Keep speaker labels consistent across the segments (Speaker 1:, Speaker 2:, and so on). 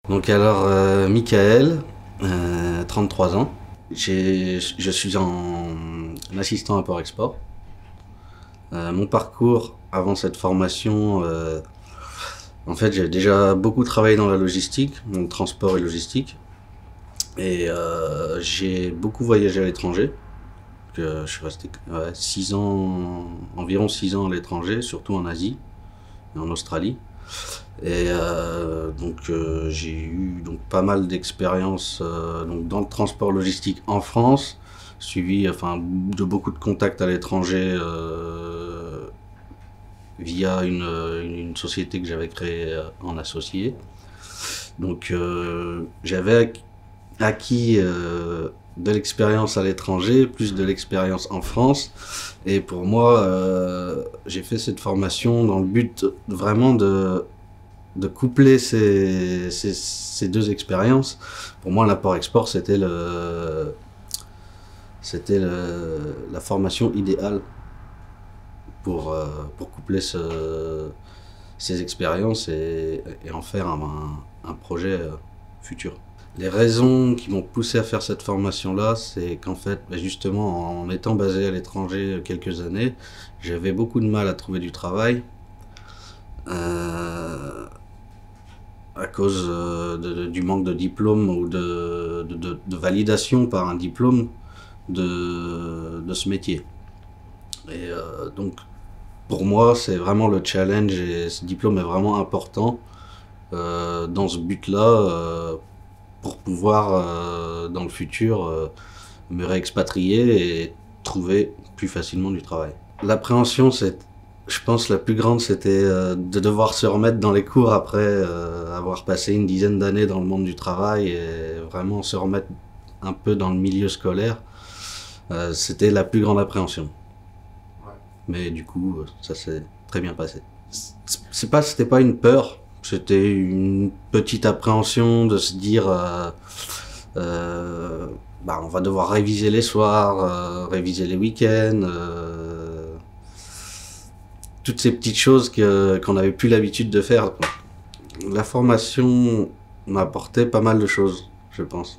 Speaker 1: Donc alors, Michael, 33 ans. Je suis en assistant import-export. Mon parcours avant cette formation, en fait, j'ai déjà beaucoup travaillé dans la logistique, dans le transport et logistique. Et j'ai beaucoup voyagé à l'étranger. Je suis resté 6 ans, environ 6 ans à l'étranger, surtout en Asie et en Australie. Et j'ai eu donc pas mal d'expériences donc dans le transport logistique en France, suivi de beaucoup de contacts à l'étranger via une société que j'avais créée en associé. Donc j'avais acquis de l'expérience à l'étranger, plus de l'expérience en France. Et pour moi, j'ai fait cette formation dans le but vraiment de coupler ces deux expériences. Pour moi, l'import-export, c'était la formation idéale pour coupler ces expériences et en faire un projet futur. Les raisons qui m'ont poussé à faire cette formation-là, c'est qu'en fait, justement, en étant basé à l'étranger quelques années, j'avais beaucoup de mal à trouver du travail. À cause du manque de diplôme ou de validation par un diplôme de ce métier. Et donc, pour moi, c'est vraiment le challenge et ce diplôme est vraiment important dans ce but-là pour pouvoir, dans le futur, me réexpatrier et trouver plus facilement du travail. L'appréhension, je pense la plus grande, c'était de devoir se remettre dans les cours après avoir passé une dizaine d'années dans le monde du travail et vraiment se remettre un peu dans le milieu scolaire. C'était la plus grande appréhension. Ouais. Mais du coup, ça s'est très bien passé. C'était pas une peur, c'était une petite appréhension de se dire on va devoir réviser les soirs, réviser les week-ends. Toutes ces petites choses qu'on n'avait plus l'habitude de faire. La formation m'a apporté pas mal de choses, je pense.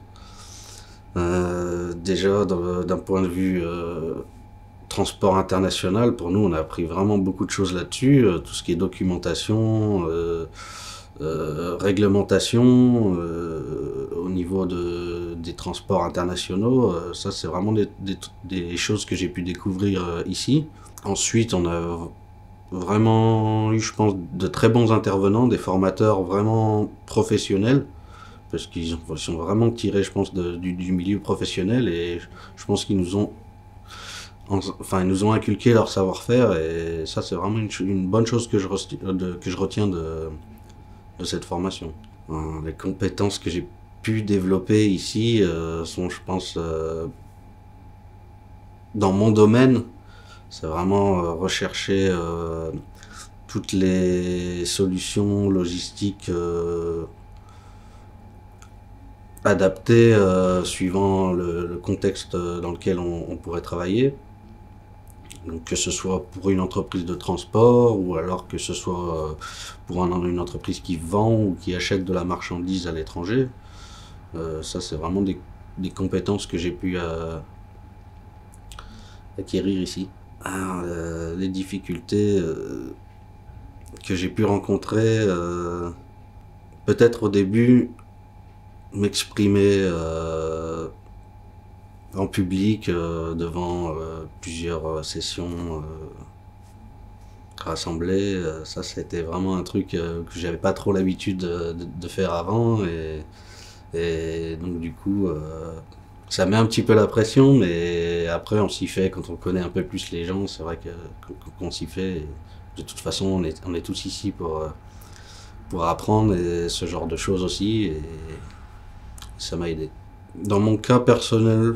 Speaker 1: Déjà, d'un point de vue transport international, pour nous, on a appris vraiment beaucoup de choses là-dessus. Tout ce qui est documentation, réglementation, au niveau des transports internationaux. Ça, c'est vraiment des choses que j'ai pu découvrir ici. Ensuite, on a vraiment eu, je pense, de très bons intervenants, des formateurs vraiment professionnels, parce qu'ils sont vraiment tirés, je pense, du milieu professionnel, et je pense qu'ils nous ont inculqué leur savoir-faire, et ça, c'est vraiment une bonne chose que je retiens de cette formation. Les compétences que j'ai pu développer ici sont, je pense, dans mon domaine, c'est vraiment rechercher toutes les solutions logistiques adaptées suivant le contexte dans lequel on pourrait travailler. Donc, que ce soit pour une entreprise de transport ou alors que ce soit pour une entreprise qui vend ou qui achète de la marchandise à l'étranger. Ça, c'est vraiment des compétences que j'ai pu acquérir ici. Alors, les difficultés que j'ai pu rencontrer, peut-être au début, m'exprimer en public devant plusieurs sessions rassemblées. Ça, c'était vraiment un truc que j'avais pas trop l'habitude de faire avant, et donc du coup ça met un petit peu la pression, mais après on s'y fait quand on connaît un peu plus les gens. C'est vrai qu'on s'y fait, et de toute façon on est tous ici pour apprendre et ce genre de choses aussi, et ça m'a aidé. Dans mon cas personnel,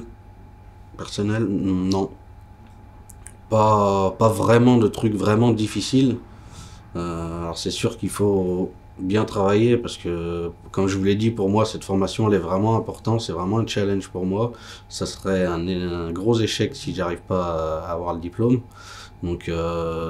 Speaker 1: non. Pas vraiment de trucs vraiment difficiles. Alors c'est sûr qu'il faut bien travailler, parce que, comme je vous l'ai dit, pour moi cette formation elle est vraiment importante, c'est vraiment un challenge pour moi. Ça serait un gros échec si j'arrive pas à avoir le diplôme. Donc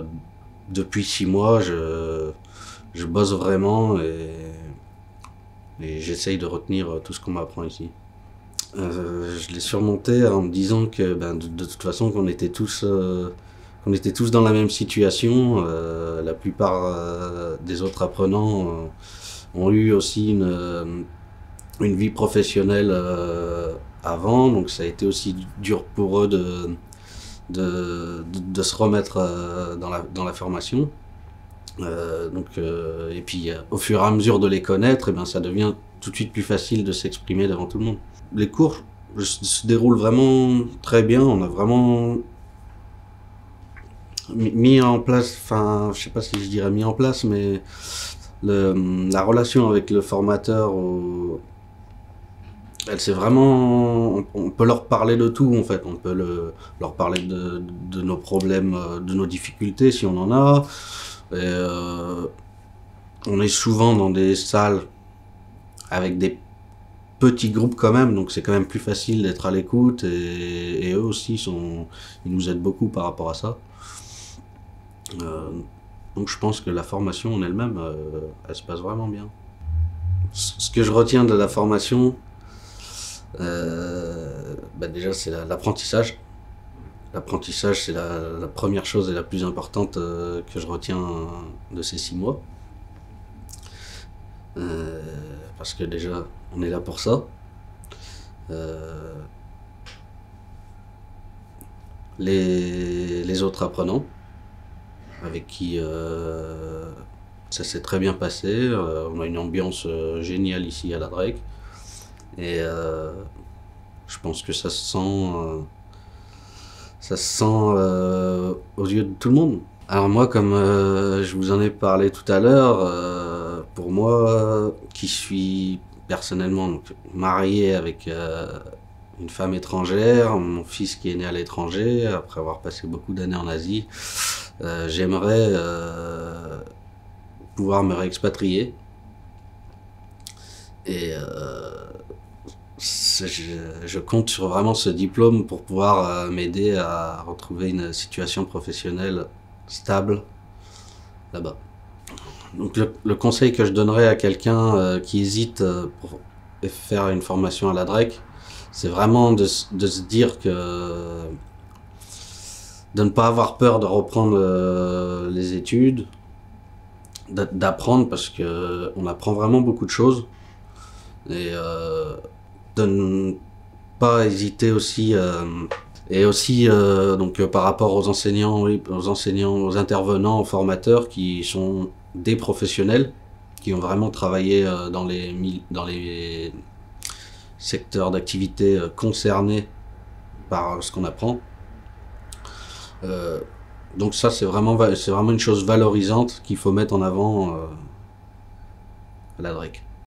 Speaker 1: depuis 6 mois je bosse vraiment, et
Speaker 2: Et j'essaye de retenir tout ce qu'on m'apprend ici. Je l'ai surmonté en me disant que de toute façon qu'on était tous dans la même situation. La plupart des autres apprenants ont eu aussi une vie professionnelle avant, donc ça a été aussi dur pour eux de se remettre dans la formation. Et puis au fur et à mesure de les connaître, et bien, ça devient tout de suite plus facile de s'exprimer devant tout le monde. Les cours se déroulent vraiment très bien. On a vraiment mis en place, enfin, je sais pas si je dirais mis en place, mais la relation avec le formateur, elle c'est vraiment, on peut leur parler de tout en fait. On peut leur parler de nos problèmes, de nos difficultés si on en a. Et, on est souvent dans des salles avec des petits groupes quand même, donc c'est quand même plus facile d'être à l'écoute, et eux aussi ils nous aident beaucoup par rapport à ça. Donc je pense que la formation en elle-même, elle se passe vraiment bien. Ce que je retiens de la formation, déjà c'est l'apprentissage. L'apprentissage, c'est la première chose et la plus importante que je retiens de ces 6 mois. Parce que déjà, on est là pour ça. Les autres apprenants, avec qui ça s'est très bien passé. On a une ambiance géniale ici à la DREC. Et je pense que ça se sent aux yeux de tout le monde. Alors moi, comme je vous en ai parlé tout à l'heure, pour moi, qui suis personnellement donc, marié avec une femme étrangère, mon fils qui est né à l'étranger, après avoir passé beaucoup d'années en Asie, j'aimerais pouvoir me réexpatrier. Et je compte sur vraiment ce diplôme pour pouvoir m'aider à retrouver une situation professionnelle stable là-bas. Donc le conseil que je donnerais à quelqu'un qui hésite pour faire une formation à la DREC, c'est vraiment de se dire que de ne pas avoir peur de reprendre les études, d'apprendre, parce que on apprend vraiment beaucoup de choses, et de ne pas hésiter aussi, et aussi donc par rapport aux enseignants, aux intervenants, aux formateurs qui sont des professionnels qui ont vraiment travaillé dans les secteurs d'activité concernés par ce qu'on apprend. Donc ça, c'est vraiment une chose valorisante qu'il faut mettre en avant à la DREC.